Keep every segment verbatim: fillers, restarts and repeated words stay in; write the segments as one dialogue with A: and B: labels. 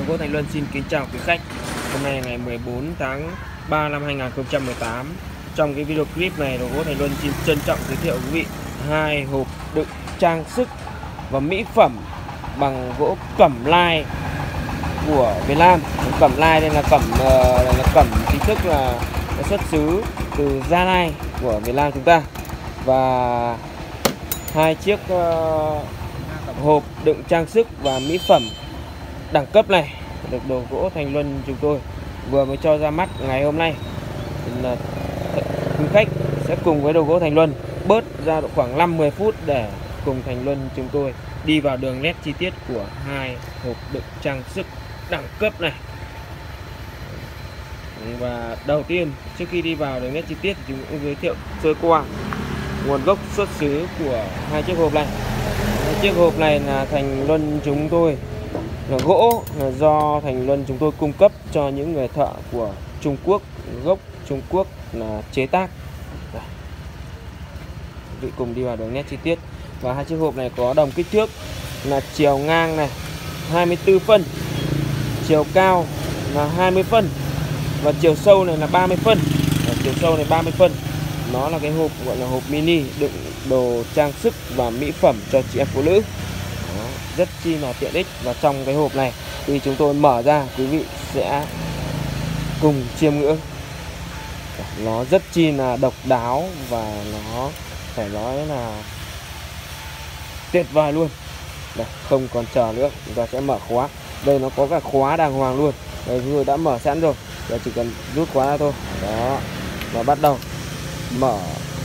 A: gỗ Thành Luân xin kính chào quý khách. Hôm nay ngày mười bốn tháng ba năm hai nghìn không trăm mười tám. Trong cái video clip này, đồ gỗ Thành Luân xin trân trọng giới thiệu quý vị hai hộp đựng trang sức và mỹ phẩm bằng gỗ cẩm lai của Việt Nam. Cẩm lai đây là cẩm là cẩm chính thức là xuất xứ từ Gia Lai của Việt Nam chúng ta. Và hai chiếc uh, hộp đựng trang sức và mỹ phẩm đẳng cấp này được đồ gỗ Thành Luân chúng tôi vừa mới cho ra mắt ngày hôm nay. Là quý khách sẽ cùng với đồ gỗ Thành Luân bớt ra độ khoảng năm mười phút để cùng Thành Luân chúng tôi đi vào đường nét chi tiết của hai hộp đựng trang sức đẳng cấp này. Và đầu tiên, trước khi đi vào đường nét chi tiết thì chúng tôi giới thiệu sơ qua nguồn gốc xuất xứ của hai chiếc hộp này. Hai chiếc hộp này là Thành Luân chúng tôi là gỗ là do Thành Luân chúng tôi cung cấp cho những người thợ của Trung Quốc, gốc Trung Quốc là chế tác. Đây. Vị cùng đi vào đường nét chi tiết. Và hai chiếc hộp này có đồng kích thước là chiều ngang này hai mươi tư phân, chiều cao là hai mươi phân và chiều sâu này là ba mươi phân. Và chiều sâu này ba mươi phân. Nó là cái hộp gọi là hộp mini đựng đồ trang sức và mỹ phẩm cho chị em phụ nữ. Đó, rất chi là tiện ích. Và trong cái hộp này khi chúng tôi mở ra, quý vị sẽ cùng chiêm ngưỡng. Nó rất chi là độc đáo và nó phải nói là tuyệt vời luôn. Đây, không còn chờ nữa, chúng ta sẽ mở khóa. Đây nó có cả khóa đàng hoàng luôn. Đây chúng tôi đã mở sẵn rồi. Giờ chỉ cần rút khóa ra thôi. Đó, và bắt đầu mở.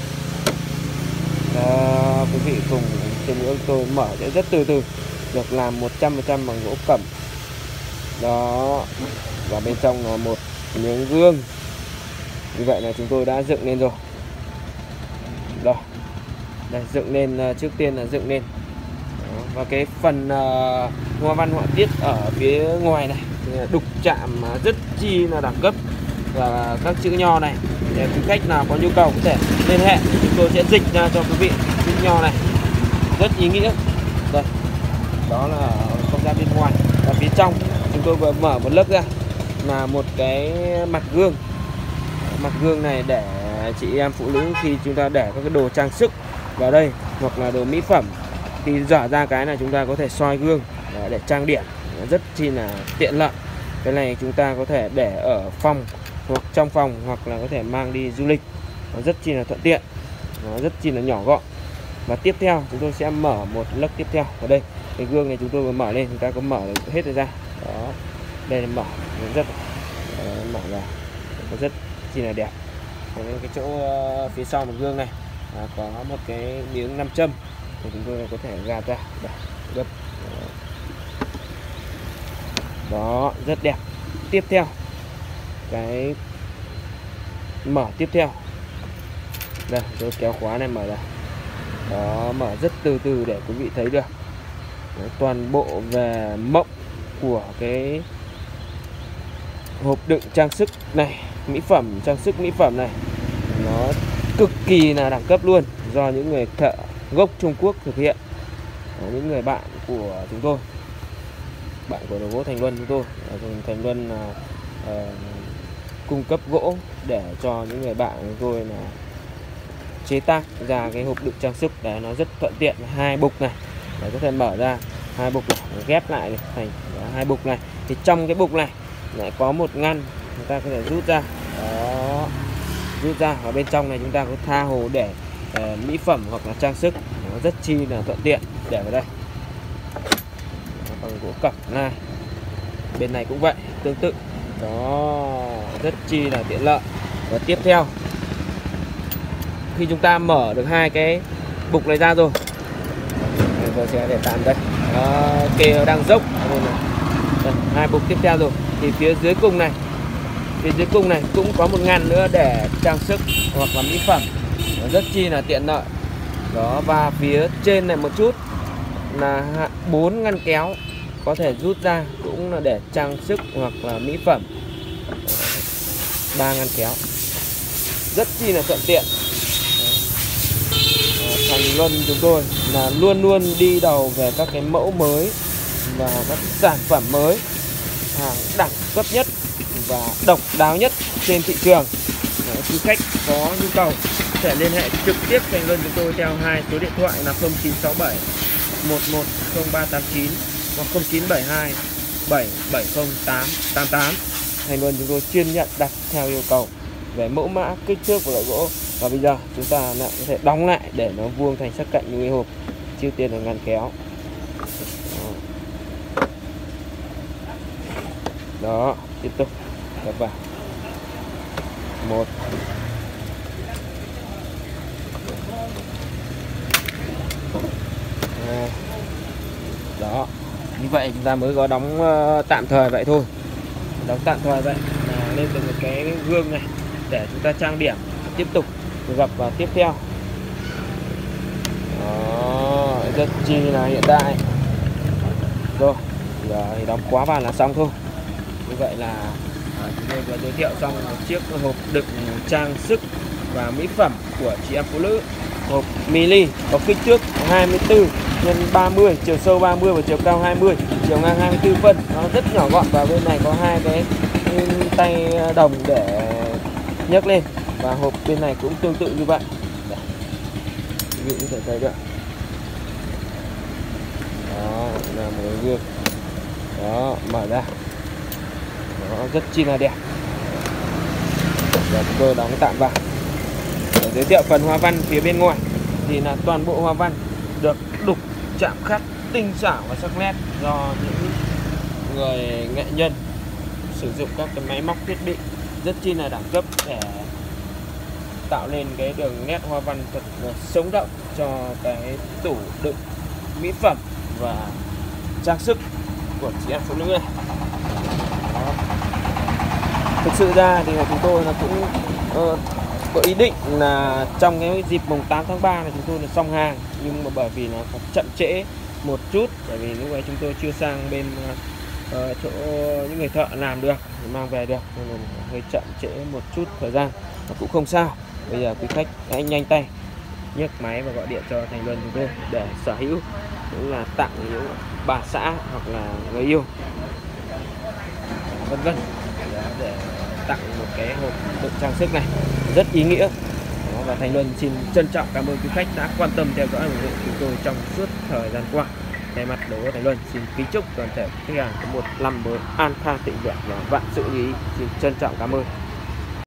A: Đó, quý vị cùng chiêm ngưỡng. Tôi mở sẽ rất từ từ, được làm một trăm phần trăm bằng gỗ cẩm. Đó, và bên trong là một miếng gương. Như vậy là chúng tôi đã dựng lên rồi. Đó, đây dựng lên, trước tiên là dựng lên. Đó, và cái phần uh, hoa văn họa tiết ở phía ngoài này đục chạm rất chi là đẳng cấp. Và các chữ nho này, để quý khách nào có nhu cầu có thể liên hệ, chúng tôi sẽ dịch ra cho quý vị chữ nho này, rất ý nghĩa. Đây, đó là không gian bên ngoài. Và phía trong chúng tôi vừa mở một lớp ra là một cái mặt gương. Mặt gương này để chị em phụ nữ khi chúng ta để các cái đồ trang sức vào đây hoặc là đồ mỹ phẩm, thì dở ra cái này chúng ta có thể soi gương để trang điểm, rất chi là tiện lợi. Cái này chúng ta có thể để ở phòng hoặc trong phòng, hoặc là có thể mang đi du lịch, nó rất chi là thuận tiện, nó rất chi là nhỏ gọn. Và tiếp theo chúng tôi sẽ mở một lớp tiếp theo. Ở đây cái gương này chúng tôi vừa mở lên, chúng ta có mở được hết ra. Đó, đây là mở rất đó, mở ra rất chi là đẹp. Cái chỗ uh, phía sau một gương này à, có một cái miếng nam châm thì chúng tôi có thể gạt ra. Đây, đó, rất đẹp. Tiếp theo cái mở tiếp theo, đây tôi kéo khóa này mở ra. Đó, mở rất từ từ để quý vị thấy được. Đấy, toàn bộ về mộng của cái hộp đựng trang sức này, mỹ phẩm, trang sức mỹ phẩm này, nó cực kỳ là đẳng cấp luôn, do những người thợ gốc Trung Quốc thực hiện. Đó, những người bạn của chúng tôi, bạn của đồ gỗ Thành Luân chúng tôi, Thành Luân là uh, cung cấp gỗ để cho những người bạn của tôi là chế tác ra cái hộp đựng trang sức để nó rất thuận tiện. Hai bục này để có thể mở ra, hai bục này ghép lại được thành hai bục này. Thì trong cái bục này lại có một ngăn chúng ta có thể rút ra. Đó, rút ra ở bên trong này chúng ta có tha hồ để uh, mỹ phẩm hoặc là trang sức, nó rất chi là thuận tiện để vào đây. Bằng gỗ cẩm lai. Bên này cũng vậy, tương tự. Đó, rất chi là tiện lợi. Và tiếp theo, khi chúng ta mở được hai cái bục này ra rồi, tôi sẽ để tạm đây. Đó, kê đang dốc. Đây, hai bục tiếp theo rồi, thì phía dưới cùng này, phía dưới cùng này cũng có một ngăn nữa để trang sức hoặc là mỹ phẩm, nó rất chi là tiện lợi. Đó, và phía trên này một chút là bốn ngăn kéo có thể rút ra, cũng là để trang sức hoặc là mỹ phẩm. Ba ngăn kéo rất chi là thuận tiện. Thành Luân chúng tôi là luôn luôn đi đầu về các cái mẫu mới và các sản phẩm mới hàng đẳng cấp nhất và độc đáo nhất trên thị trường. Nếu quý khách có nhu cầu sẽ liên hệ trực tiếp Thành Luân chúng tôi theo hai số điện thoại là không chín sáu bảy một một không ba tám chín hoặc không chín bảy hai bảy bảy không tám tám tám. Thành Luân chúng tôi chuyên nhận đặt theo yêu cầu về mẫu mã, kích thước và loại gỗ. Và bây giờ chúng ta lại có thể đóng lại để nó vuông thành sắc cạnh như cái hộp. Trước tiên là ngăn kéo. Đó, đó tiếp tục gấp vào. Một, hai. Đó, như vậy chúng ta mới có đóng uh, tạm thời vậy thôi. Đóng tạm thời vậy là lên được một cái gương này để chúng ta trang điểm. Tiếp tục gặp vào tiếp theo. Đó, rất chi là hiện đại. Rồi, giờ thì đóng khóa vào là xong thôi. Như vậy là à, chúng tôi vừa giới thiệu xong một chiếc hộp đựng trang sức và mỹ phẩm của chị em phụ nữ. Hộp mini có kích thước hai mươi tư nhân ba mươi, chiều sâu ba mươi và chiều cao hai mươi, chiều ngang hai mươi tư phân. Nó rất nhỏ gọn và bên này có hai cái tay đồng để nhấc lên. Và hộp bên này cũng tương tự như vậy. Ví dụ như thể thấy được. Đó là một cái gương. Đó, mở ra. Nó rất chi là đẹp. Và chúng tôi đóng tạm vào. Để giới thiệu phần hoa văn phía bên ngoài thì là toàn bộ hoa văn được đục chạm khắc tinh xảo và sắc nét do những người nghệ nhân sử dụng các cái máy móc thiết bị rất chi là đẳng cấp để tạo nên cái đường nét hoa văn thật sống động cho cái tủ đựng mỹ phẩm và trang sức của chị em phụ nữ này. Đó. Thực sự ra thì chúng tôi là cũng uh, có ý định là trong cái dịp mùng tám tháng ba là chúng tôi là xong hàng, nhưng mà bởi vì nó còn chậm trễ một chút, bởi vì lúc ấy chúng tôi chưa sang bên uh, chỗ những người thợ làm được mang về được, nên là hơi chậm trễ một chút thời gian. Nó cũng không sao. Bây giờ quý khách hãy nhanh tay nhấc máy và gọi điện cho Thành Luân chúng tôi để sở hữu, cũng là tặng những bà xã hoặc là người yêu vân vân, để tặng một cái hộp đựng trang sức này rất ý nghĩa. Đó, và Thành Luân xin trân trọng cảm ơn quý khách đã quan tâm theo dõi ủng hộ chúng tôi trong suốt thời gian qua. Thay mặt đối với Thành Luân xin kính chúc toàn thể khách hàng có một năm mới an khang thịnh vượng và vạn sự như ý. Xin trân trọng cảm ơn.